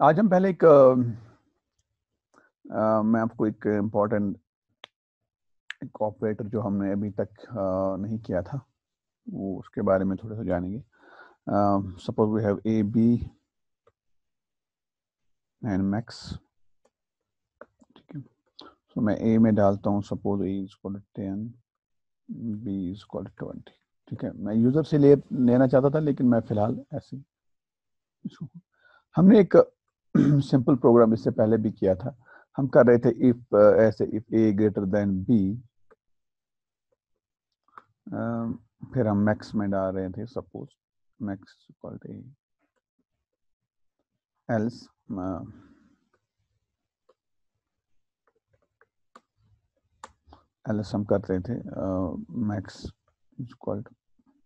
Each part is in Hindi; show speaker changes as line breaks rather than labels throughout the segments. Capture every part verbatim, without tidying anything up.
आज हम पहले एक अ, अ, मैं आपको एक इम्पोर्टेंट एक ऑपरेटर जो हमने अभी तक अ, नहीं किया था वो उसके बारे में थोड़ा सा जानेंगे। Suppose we have A B and max. ठीक है, सो मैं ए में डालता हूँ suppose A is equal to ten, B is equal to twenty. ठीक है, मैं यूजर से ले लेना चाहता था लेकिन मैं फिलहाल ऐसे इसको हमने एक सिंपल प्रोग्राम इससे पहले भी किया था। हम कर रहे थे इफ ऐसे if A greater than B, फिर हम मैक्स में डाल रहे थे suppose max equal to else else हम कर रहे थे मैक्स इक्वल टू।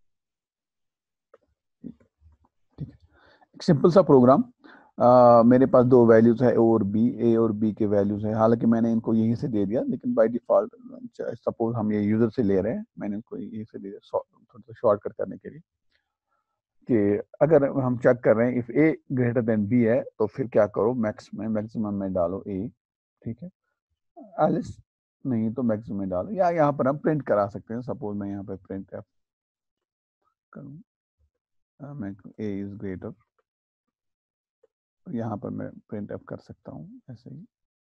ठीक है, एक सिंपल सा प्रोग्राम। Uh, मेरे पास दो वैल्यूज है ए और बी, ए और बी के वैल्यूज है, हालांकि मैंने इनको यहीं से दे दिया लेकिन बाय डिफॉल्ट सपोज हम ये यूजर से ले रहे हैं, मैंने इनको यहीं से दे दिया थोड़ा सा शॉर्टकट करने के लिए कि अगर हम चेक कर रहे हैं if A greater than B है तो फिर क्या करो, मैक्स में मैक्सिमम में डालो ए। ठीक है, एल्स नहीं तो मैक्सिमम में डालो, या यहाँ पर हम प्रिंट करा सकते हैं। सपोज मैं यहाँ पे प्रिंट एफ करूँ, मैं ए इज ग्रेटर, यहाँ पर मैं प्रिंट एफ कर सकता हूँ ऐसे ही।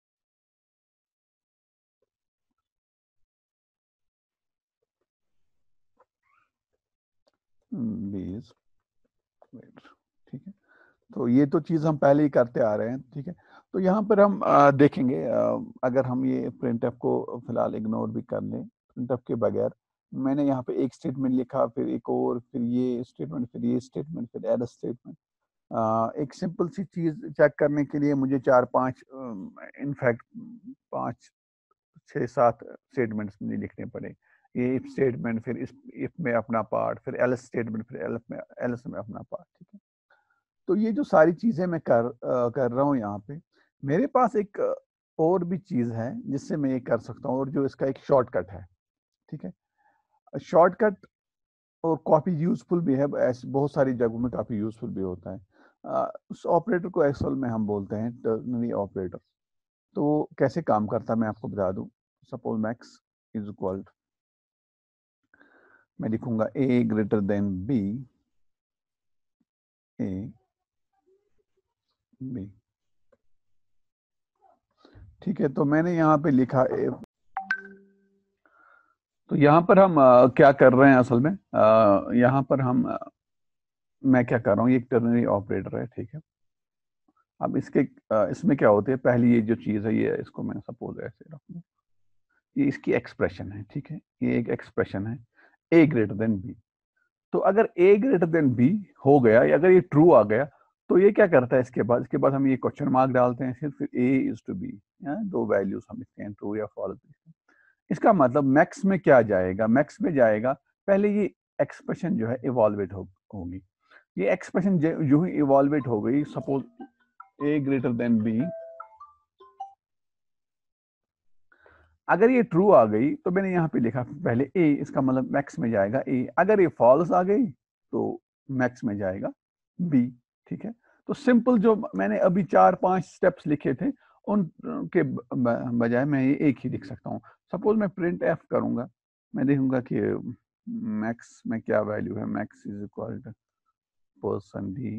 B is greater. ठीक है, तो ये तो चीज हम पहले ही करते आ रहे हैं। ठीक है, तो यहाँ पर हम आ, देखेंगे आ, अगर हम ये प्रिंट एफ को फिलहाल इग्नोर भी कर लें, प्रिंट एफ के बगैर मैंने यहाँ पे एक स्टेटमेंट लिखा, फिर एक और, फिर ये स्टेटमेंट, फिर ये स्टेटमेंट, फिर एड स्टेटमेंट। एक सिंपल सी चीज चेक करने के लिए मुझे चार पांच इनफैक्ट पांच छः सात स्टेटमेंट्स मुझे लिखने पड़े। ये इफ स्टेटमेंट, फिर इस इफ में अपना पार्ट, फिर एल्स स्टेटमेंट, फिर एल्स में एल्स में अपना पार्ट। ठीक है, तो ये जो सारी चीजें मैं कर आ, कर रहा हूँ यहाँ पे, मेरे पास एक अ, और भी चीज है जिससे मैं ये कर सकता हूँ, और जो इसका एक शॉर्टकट है। ठीक है, शॉर्टकट और काफी यूजफुल भी है, ऐसे बहुत सारी जगहों में काफी यूजफुल भी होता है। आ, उस ऑपरेटर को एक्चुअल में हम बोलते हैं टर्नरी ऑपरेटर। तो वो कैसे काम करता है मैं आपको बता दूं। सपोज मैक्स इज इक्वल, मैं लिखूंगा A greater than B, A B. ठीक है, तो मैंने यहाँ पे लिखा ए, तो यहाँ पर हम आ, क्या कर रहे हैं असल में, आ, यहाँ पर हम आ, मैं क्या कर रहा हूँ, ये एक टर्नरी ऑपरेटर है। ठीक है, अब इसके आ, इसमें क्या होते हैं, पहली ये जो चीज है ये इसको मैं सपोज ऐसे रखूँ, ये इसकी एक्सप्रेशन है। ठीक है, ये एक एक्सप्रेशन है ए ग्रेटर देन बी। तो अगर ए ग्रेटर देन बी हो गया, या अगर ये ट्रू आ गया, तो ये क्या करता है, इसके बाद इसके बाद हम ये क्वेश्चन मार्क डालते हैं, फिर फिर ए इज टू बी, दो वैल्यूज हम लिखते हैं, ट्रू या फॉल्स। इसका मतलब मैक्स में क्या जाएगा, मैक्स में जाएगा पहले ये एक्सप्रेशन जो है इवॉल्वेट हो, होगी। ये एक्सप्रेशन जो ही इवॉल्वेट हो गई, suppose A greater than B, अगर ये ट्रू आ गई तो मैंने यहाँ पे लिखा पहले ए, इसका मतलब मैक्स में जाएगा ए। अगर ये फॉल्स आ गई तो मैक्स में जाएगा बी। ठीक है, तो सिंपल जो मैंने अभी चार पांच स्टेप्स लिखे थे उन के बजाय मैं ये एक ही लिख सकता हूँ। सपोज मैं प्रिंट एफ करूंगा, मैं देखूंगा कि मैक्स में क्या वैल्यू है, max is equal to person D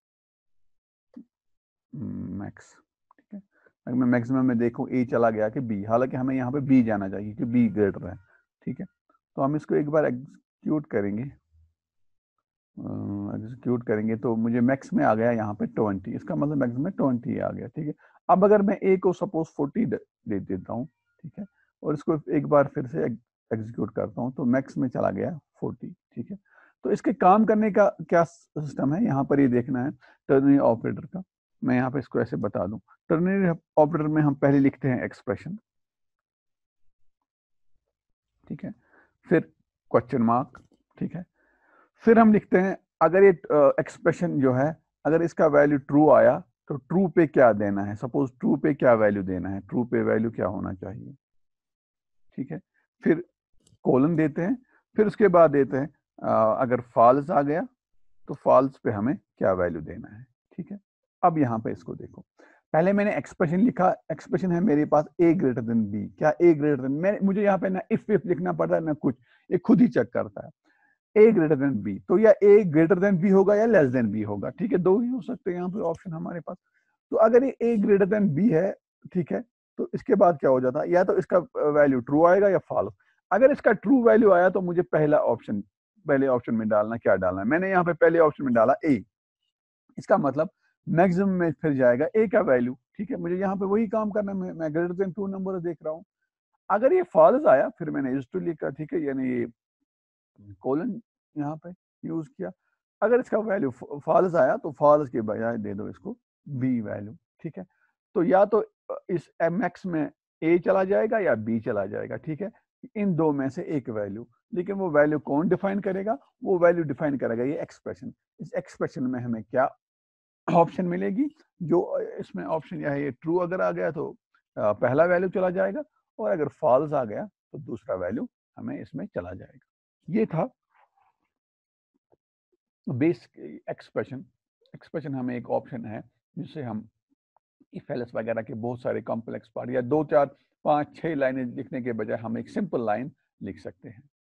max. ठीक है, अगर मैं मैक्सिमम में देखूं ए चला गया कि बी, हालांकि हमें यहाँ पे बी जाना चाहिए कि बी ग्रेटर है। ठीक है, तो हम इसको एक बार एग्जीक्यूट करेंगे, एग्जीक्यूट करेंगे तो मुझे मैक्स में आ गया यहाँ पे ट्वेंटी, इसका मतलब मैक्स में ट्वेंटी आ गया। ठीक है, अब अगर मैं ए को सपोज फोर्टी दे देता हूँ, ठीक है, और इसको एक बार फिर से एग्जीक्यूट करता हूँ तो मैक्स में चला गया फोर्टी। ठीक है, तो इसके काम करने का क्या सिस्टम है, यहाँ पर ये देखना है टर्नरी ऑपरेटर का। मैं यहाँ पे इसको ऐसे बता दूं, टर्नरी ऑपरेटर में हम पहले लिखते हैं एक्सप्रेशन। ठीक है, फिर क्वेश्चन मार्क। ठीक है, फिर हम लिखते हैं अगर ये एक्सप्रेशन जो है, अगर इसका वैल्यू ट्रू आया तो ट्रू पे क्या देना है, सपोज ट्रू पे क्या वैल्यू देना है, ट्रू पे वैल्यू क्या होना चाहिए। ठीक है, फिर कोलन देते हैं, फिर उसके बाद देते हैं अ, अगर फॉल्स आ गया तो फॉल्स पे हमें क्या वैल्यू देना है। ठीक है, अब यहाँ पे इसको देखो, पहले मैंने एक्सप्रेशन लिखा, एक्सप्रेशन है मेरे पास ए ग्रेटर देन बी, क्या ए ग्रेटर देन, मैं मुझे यहाँ पे ना इफ इफ लिखना पड़ता है ना कुछ, ये खुद ही चेक करता है। ए ग्रेटर देन बी, तो या ए ग्रेटर देन बी होगा या लेस देन बी होगा, ठीक है, दो ही हो सकते हैं यहाँ पे ऑप्शन हमारे पास। तो अगर ये ए ग्रेटर देन बी है, ठीक है, तो इसके बाद क्या हो जाता है, या तो इसका वैल्यू ट्रू आएगा या फॉल्स। अगर इसका ट्रू वैल्यू आया तो मुझे पहला ऑप्शन, पहले ऑप्शन में डालना, क्या डालना है, मैंने यहाँ पे पहले ऑप्शन में डाला ए, इसका मतलब मैक्सिमम में फिर जाएगा ए का वैल्यू, ठीक है, मुझे यहाँ पे वही काम करना है, मैं ग्रेटर देन टू नंबर देख रहा हूँ। अगर ये फॉल्स आया फिर मैंने इज टू लिखा, ठीक है, यानी ये कोलन यहाँ पे यूज किया। अगर इसका वैल्यू फॉल्स आया तो फॉल्स के बजाय दे दो इसको बी वैल्यू, ठीक है। तो या तो इस एम एक्स में ए चला जाएगा या बी चला जाएगा, ठीक है, इन दो में से एक वैल्यू, लेकिन वो वैल्यू कौन डिफाइन करेगा, वो वैल्यू डिफाइन करेगा ये एक्सप्रेशन। इस एक्सप्रेशन में हमें क्या ऑप्शन मिलेगी, जो इसमें ऑप्शन यह है, ये ट्रू अगर आ गया तो पहला वैल्यू चला जाएगा, और अगर फॉल्स आ गया तो दूसरा वैल्यू हमें इसमें चला जाएगा। ये था बेसिक एक्सप्रेशन। एक्सप्रेशन हमें एक ऑप्शन है जिससे हम इफ एल्स वगैरह के बहुत सारे कॉम्प्लेक्स पार्ट या दो चार पाँच छह लाइनें लिखने के बजाय हम एक सिंपल लाइन लिख सकते हैं।